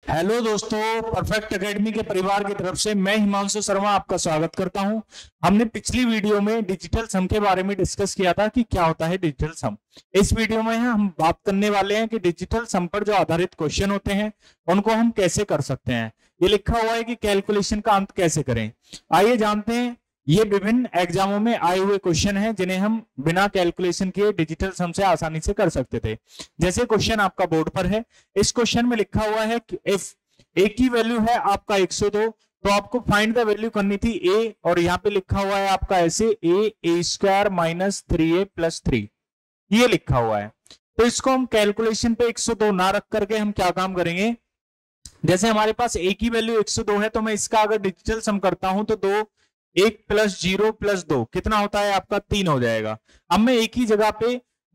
Hello दोस्तों, perfect academy के परिवार की तरफ से मैं हिमांशु शर्मा आपका स्वागत करता हूं। हमने पिछली वीडियो में डिजिटल सम के बारे में डिस्कस किया था कि क्या होता है डिजिटल सम। इस वीडियो में हम बात करने वाले हैं कि डिजिटल सम पर जो आधारित क्वेश्चन होते हैं उनको हम कैसे कर सकते हैं। ये लिखा हुआ है कि कैलकुलेशन का अंत कैसे करें। आइए जानते हैं। ये विभिन्न एग्जामों में आए हुए क्वेश्चन हैं जिन्हें हम बिना कैलकुलेशन किए डिजिटल सम से आसानी से कर सकते थे। जैसे क्वेश्चन आपका बोर्ड पर है। इस क्वेश्चन में लिखा हुआ है कि इफ ए की वैल्यू है आपका 102, तो आपको फाइंड द वैल्यू करनी थी ए, और यहाँ पे लिखा हुआ है आपका ऐसे ए स्क्वायर माइनस 3a प्लस 3, ये लिखा हुआ है। तो इसको हम कैलकुलेशन पे 102 ना रख करके हम क्या काम करेंगे। जैसे हमारे पास ए की वैल्यू 102 है, तो मैं इसका अगर डिजिटल सम करता हूं तो 1 प्लस 0 प्लस 2 कितना होता है आपका 3 हो जाएगा। अब मैं एक ही जगह पे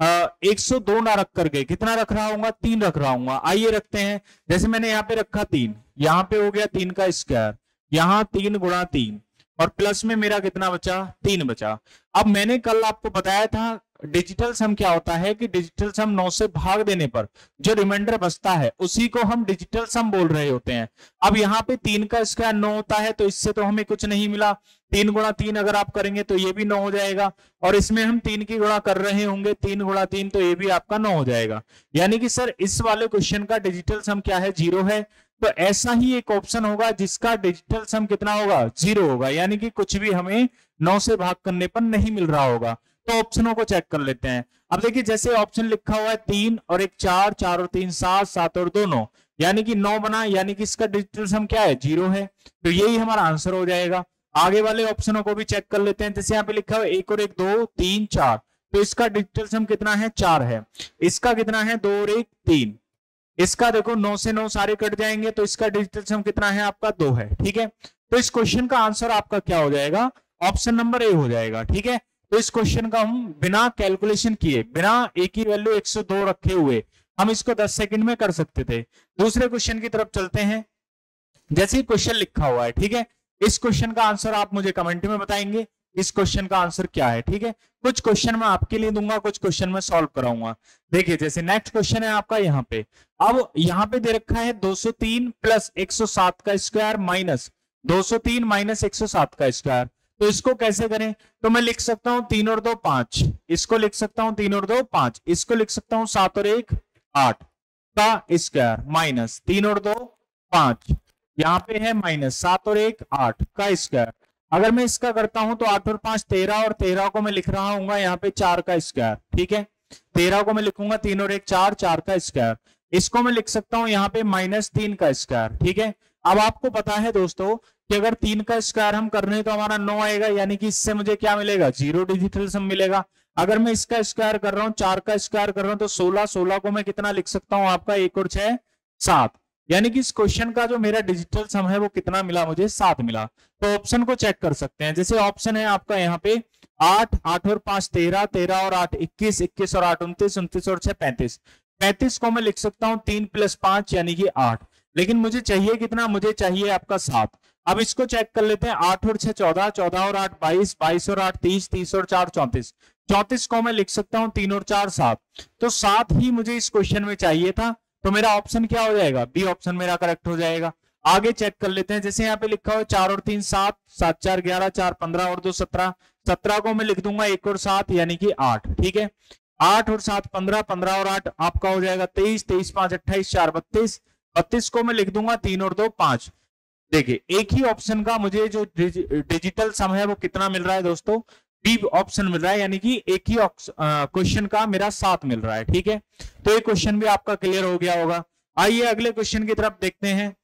102 ना रख करके कितना रख रहा हूँ, 3 रख रहा हूँ। आइए रखते हैं। जैसे मैंने यहाँ पे रखा 3, यहाँ पे हो गया 3 का स्क्वायर, यहाँ 3 गुणा 3, और प्लस में मेरा कितना बचा, 3 बचा। अब मैंने कल आपको बताया था डिजिटल सम क्या होता है कि डिजिटल सम 9 से भाग देने पर जो रिमाइंडर बचता है उसी को हम डिजिटल सम बोल रहे होते हैं। अब यहाँ पे 3 का स्क्वायर 9 होता है, तो इससे तो हमें कुछ नहीं मिला। 3 गुणा 3 अगर आप करेंगे तो ये भी 9 हो जाएगा, और इसमें हम 3 की गुणा कर रहे होंगे, 3 गुणा 3, तो ये भी आपका 9 हो जाएगा। यानी कि सर इस वाले क्वेश्चन का डिजिटल सम क्या है, 0 है। तो ऐसा ही एक ऑप्शन होगा जिसका डिजिटल सम कितना होगा, 0 होगा, यानी कि कुछ भी हमें 9 से भाग करने पर नहीं मिल रहा होगा। तो ऑप्शनों को चेक कर लेते हैं। अब देखिए, जैसे ऑप्शन लिखा हुआ है 3 और 1 4, 4 और 3 7, 7 और 2 9, यानी कि 9 बना, यानी कि इसका डिजिटल सम क्या है, 0 है। तो यही हमारा आंसर हो जाएगा। आगे वाले ऑप्शनों को भी चेक कर लेते हैं। जैसे यहाँ पे लिखा हुआ 1 और 1 2, 3 4, तो इसका डिजिटल सम कितना है, 4 है। इसका कितना है, 2 और 1 3। इसका देखो 9 से 9 सारे कट जाएंगे, तो इसका डिजिटल सम कितना है आपका, 2 है। ठीक है, तो इस क्वेश्चन का आंसर आपका क्या हो जाएगा, ऑप्शन नंबर ए हो जाएगा। ठीक है, तो इस क्वेश्चन का हम बिना कैलकुलेशन किए, बिना ए की वैल्यू 102 रखे हुए हम इसको 10 सेकंड में कर सकते थे। दूसरे क्वेश्चन की तरफ चलते हैं। जैसे क्वेश्चन लिखा हुआ है, ठीक है, इस क्वेश्चन का आंसर आप मुझे कमेंट में बताएंगे इस क्वेश्चन का आंसर क्या है। ठीक है, कुछ क्वेश्चन मैं आपके लिए दूंगा, कुछ क्वेश्चन मैं सॉल्व कराऊंगा। देखिए, जैसे नेक्स्ट क्वेश्चन है आपका यहाँ पे। अब यहाँ पे दे रखा है 203 प्लस 107 का स्क्वायर माइनस 203 माइनस 107 का स्क्वायर। तो इसको कैसे करें, तो मैं लिख सकता हूं 3 और 2 5, इसको लिख सकता हूं 3 और 2 5, इसको लिख सकता हूं 7 और 1 8 का स्क्वायर माइनस 3 और 2 5, यहाँ पे है माइनस 7 और 1 8 का स्क्वायर। अगर मैं इसका करता हूं तो 8 और 5 13, और 13 को मैं लिख रहा हूँ यहाँ पे 4 का स्क्वायर। ठीक है, 13 को मैं लिखूंगा 3 और 1 4, 4 का स्क्वायर। इसको मैं लिख सकता हूं यहाँ पे माइनस 3 का स्क्वायर। ठीक है, अब आपको पता है दोस्तों कि अगर 3 का स्क्वायर हम कर रहे हैं तो हमारा 9 आएगा, यानी कि इससे मुझे क्या मिलेगा, 0 डिजिटल सम मिलेगा। अगर मैं इसका स्क्वायर कर रहा हूँ, 4 का स्क्वायर कर रहा हूं, तो 16, 16 को मैं कितना लिख सकता हूँ आपका 1 और 6 7, यानी कि इस क्वेश्चन का जो मेरा डिजिटल सम है वो कितना मिला, मुझे 7 मिला। तो ऑप्शन को चेक कर सकते हैं। जैसे ऑप्शन है आपका यहाँ पे 8, 8 और 5 13, 13 और 8 21, 21 और 8 29, 29 और 6 35, 35 को मैं लिख सकता हूँ 3 प्लस 5 यानी कि 8, लेकिन मुझे चाहिए कितना, मुझे चाहिए आपका 7। अब इसको चेक कर लेते हैं। 8 और 6 14, 14 और 8 22, 22 और 8 30, 30 और 4 34, 34 को मैं लिख सकता हूँ 3 और 4 7। तो 7 ही मुझे इस क्वेश्चन में चाहिए था, तो मेरा ऑप्शन क्या हो जाएगा, बी ऑप्शन मेरा करेक्ट हो जाएगा। आगे चेक कर लेते हैं। जैसे यहाँ पे लिखा हुआ 4 और 3 7, 7 4 11, 4 15 और 2 17, 17 को मैं लिख दूंगा 1 और 7 यानी कि 8। ठीक है, 8 और 7 15, 15 और 8 आपका हो जाएगा 23, 23 5 28, 4 32, 32 को मैं लिख दूंगा 3 और 2 5। देखिए, एक ही ऑप्शन का मुझे जो डिजिटल सम है वो कितना मिल रहा है दोस्तों, बी ऑप्शन मिल रहा है, यानी कि एक ही क्वेश्चन का मेरा 7 मिल रहा है। ठीक है, तो ये क्वेश्चन भी आपका क्लियर हो गया होगा। आइए अगले क्वेश्चन की तरफ देखते हैं।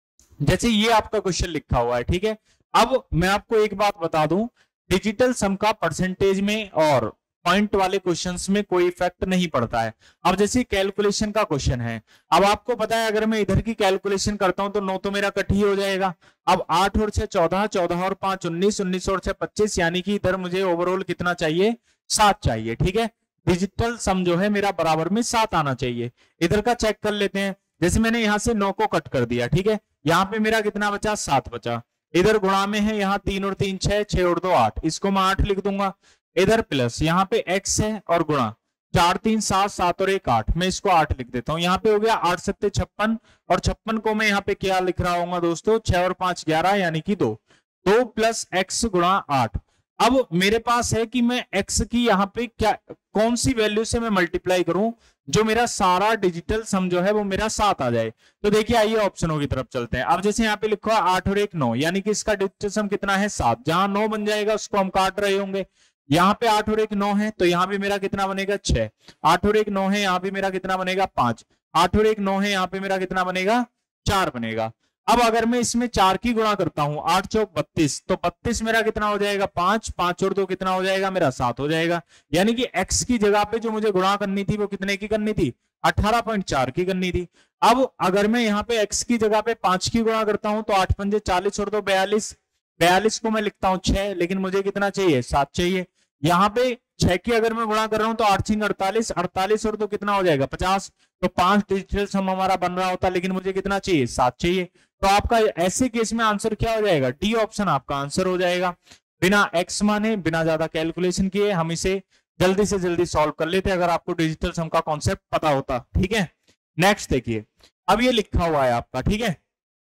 जैसे ये आपका क्वेश्चन लिखा हुआ है, ठीक है। अब मैं आपको एक बात बता दूं, डिजिटल सम का परसेंटेज में और पॉइंट वाले क्वेश्चंस में कोई इफेक्ट नहीं पड़ता है। अब जैसे कैलकुलेशन का क्वेश्चन है, अब आपको पता है अगर मैं इधर की कैलकुलेशन करता हूं तो 9 तो मेरा कट ही हो जाएगा। अब 8 और 6 14, 14 और 5 19, 19 और 6 25, यानी कि इधर मुझे ओवरऑल कितना चाहिए, 7 चाहिए। ठीक है, डिजिटल सम जो है मेरा बराबर में 7 आना चाहिए। इधर का चेक कर लेते हैं। जैसे मैंने यहां से 9 को कट कर दिया, ठीक है, यहाँ पे मेरा कितना बचा, 7 बचा। इधर गुणा में है, यहाँ 3 और 3 6, 6 और 2 8, इसको मैं 8 लिख दूंगा। इधर प्लस यहाँ पे x है और गुणा, 4 3 7, 7 और 1 8, मैं इसको 8 लिख देता हूं। यहाँ पे हो गया 8 7 56, और 56 को मैं यहाँ पे क्या लिख रहा हूँ दोस्तों, 6 और 5 11, यानी कि 2 प्लस x गुणा 8। अब मेरे पास है कि मैं x की यहाँ पे क्या कौन सी वैल्यू से मैं मल्टीप्लाई करूं जो मेरा सारा डिजिटल सम जो है वो मेरा 7 आ जाए। तो देखिए आइए ऑप्शनों की तरफ चलते हैं। अब जैसे यहाँ पे लिखा है 8 और 1 9, यानी कि इसका डिजिटल सम कितना है 7। जहां 9 बन जाएगा उसको हम काट रहे होंगे। यहाँ पे 8 और 1 9 है, तो यहाँ भी मेरा कितना बनेगा 6। 8 और 1 9 है, यहाँ भी मेरा कितना बनेगा 5। 8 और 1 9 है, यहाँ पे मेरा कितना बनेगा 4 बनेगा। अब अगर मैं इसमें 4 की गुणा करता हूं, 8 चौक 32, तो 32 मेरा कितना हो जाएगा 5, 5 और 2 कितना हो जाएगा मेरा 7 हो जाएगा। यानी कि x की जगह पे जो मुझे गुणा करनी थी वो कितने की करनी थी, 18.4 की करनी थी। अब अगर मैं यहाँ पे x की जगह पे 5 की गुणा करता हूं, तो 8 पंजे 40 और 2 42, 42 को मैं लिखता हूं 6, लेकिन मुझे कितना चाहिए 7 चाहिए। यहाँ पे 6 की अगर मैं गुणा कर रहा हूं तो 8 6 48, 48 और 2 कितना हो जाएगा 50, तो 5 डिजिटल सम हमारा बन रहा होता, लेकिन मुझे कितना चाहिए 7 चाहिए। तो आपका ऐसे केस में आंसर क्या हो जाएगा, डी ऑप्शन आपका आंसर हो जाएगा। बिना एक्स माने, बिना ज्यादा कैलकुलेशन किए हम इसे जल्दी से जल्दी सॉल्व कर लेते अगर आपको डिजिटल सम का कॉन्सेप्ट पता होता। ठीक है, नेक्स्ट देखिए, अब ये लिखा हुआ है आपका, ठीक है।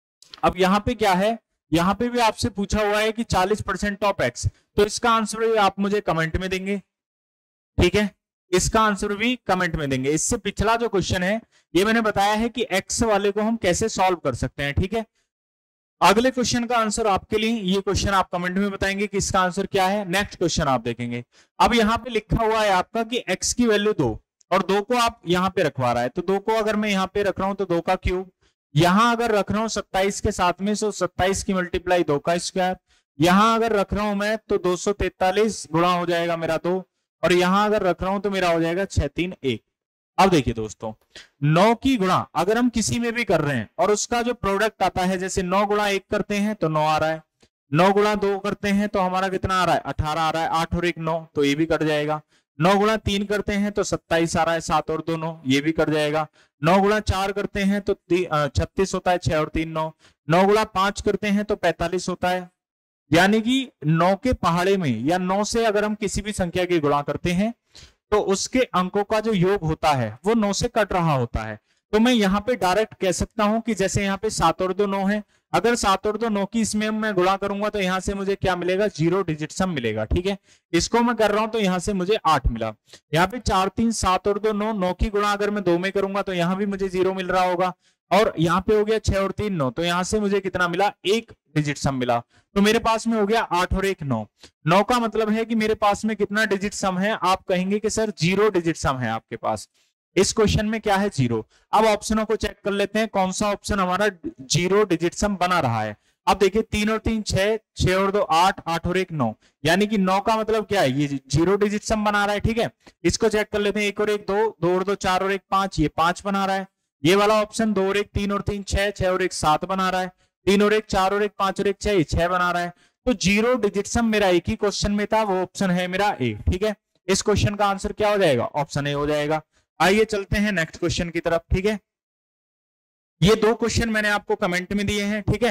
अब यहाँ पे क्या है, यहाँ पे भी आपसे पूछा हुआ है कि 40% ऑफ एक्स, तो इसका आंसर भी आप मुझे कमेंट में देंगे। ठीक है, इसका आंसर भी कमेंट में देंगे। इससे पिछला जो क्वेश्चन है ये मैंने बताया है कि एक्स वाले को हम कैसे सॉल्व कर सकते हैं। ठीक है, अगले क्वेश्चन का आंसर आपके लिए, ये क्वेश्चन आप कमेंट में बताएंगे कि इसका आंसर क्या है। नेक्स्ट क्वेश्चन आप देखेंगे। अब यहाँ पे लिखा हुआ है आपका कि x की वैल्यू 2 और 2 को आप यहाँ पे रखवा रहा है, तो 2 को अगर मैं यहाँ पे रख रहा हूं तो 2 का क्यूब, यहां अगर रख रहा हूं 27 के साथ में, तो 27 की मल्टीप्लाई 2 का स्क्वायर, यहां अगर रख रहा हूं मैं तो 243 गुणा हो जाएगा मेरा 2, और यहां अगर रख रहा हूं तो मेरा हो जाएगा 6 3 1। अब देखिए दोस्तों, 9 की गुणा अगर हम किसी में भी कर रहे हैं और उसका जो प्रोडक्ट आता है, जैसे 9 गुणा 1 करते हैं तो 9 आ रहा है, 9 गुणा 2 करते हैं तो हमारा कितना आ रहा है 18 आ रहा है, 8 और 1 9, तो ये भी कट जाएगा। 9 गुणा 3 करते हैं तो 27 आ रहा है, 7 और 2 9, ये भी कट जाएगा। 9 गुणा 4 करते हैं तो 36 होता है, 6 और 3 9। 9 गुणा 5 करते हैं तो 45 होता है। यानी कि 9 के पहाड़े में या 9 से अगर हम किसी भी संख्या की गुणा करते हैं तो उसके अंकों का जो योग होता है वो 9 से कट रहा होता है। तो मैं यहाँ पे डायरेक्ट कह सकता हूं कि जैसे यहाँ पे 7 और 2 9 है, अगर 7 और 2 9 की इसमें मैं गुणा करूंगा तो यहाँ से मुझे क्या मिलेगा, 0 डिजिट सम मिलेगा। ठीक है, इसको मैं कर रहा हूं तो यहाँ से मुझे 8 मिला। यहाँ पे 4 3 7 और 2 9, 9 की गुणा अगर मैं 2 में करूंगा तो यहाँ भी मुझे 0 मिल रहा होगा, और यहाँ पे हो गया 6 और 3 9, तो यहाँ से मुझे कितना मिला, 1 डिजिट सम मिला। तो मेरे पास में हो गया 8 और 1 9। 9 का मतलब है कि मेरे पास में कितना डिजिट सम है, आप कहेंगे कि सर 0 डिजिट सम है आपके पास। इस क्वेश्चन में क्या है 0। अब ऑप्शनों को चेक कर लेते हैं कौन सा ऑप्शन हमारा 0 डिजिट सम बना रहा है। अब देखिए 3 और 3 6, 6 और 2 8, 8 और 1 9, यानी कि 9 का मतलब क्या है, ये 0 डिजिट सम बना रहा है। ठीक है, इसको चेक कर लेते हैं। 1 और 1 2, 2 और 2 4 और 1 5, ये 5 बना रहा है। ये वाला ऑप्शन 2 और 1 3 और 3 6, 6 और 1 7 बना रहा है। 3 और 1 4 और 1 5 और 1 6, ये 6 बना रहा है। तो 0 डिजिट सम मेरा एक ही क्वेश्चन में था, वो ऑप्शन है मेरा ए। ठीक है, इस क्वेश्चन का आंसर क्या हो जाएगा, ऑप्शन ए हो जाएगा। आइए चलते हैं नेक्स्ट क्वेश्चन की तरफ। ठीक है, ये 2 क्वेश्चन मैंने आपको कमेंट में दिए हैं। ठीक है,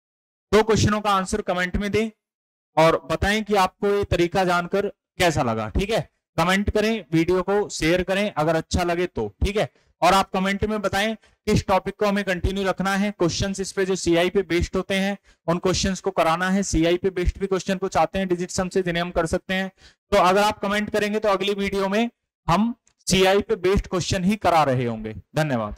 2 क्वेश्चनों का आंसर कमेंट में दें और बताएं कि आपको ये तरीका जानकर कैसा लगा। ठीक है, कमेंट करें, वीडियो को शेयर करें अगर अच्छा लगे तो। ठीक है, और आप कमेंट में बताएं किस टॉपिक को हमें कंटिन्यू रखना है। क्वेश्चंस इस पे जो सीआई पे बेस्ड होते हैं उन क्वेश्चंस को कराना है। सीआई पे बेस्ड भी क्वेश्चन को चाहते हैं डिजिट सम से, जिन्हें हम कर सकते हैं। तो अगर आप कमेंट करेंगे तो अगली वीडियो में हम सीआई पे बेस्ड क्वेश्चन ही करा रहे होंगे। धन्यवाद।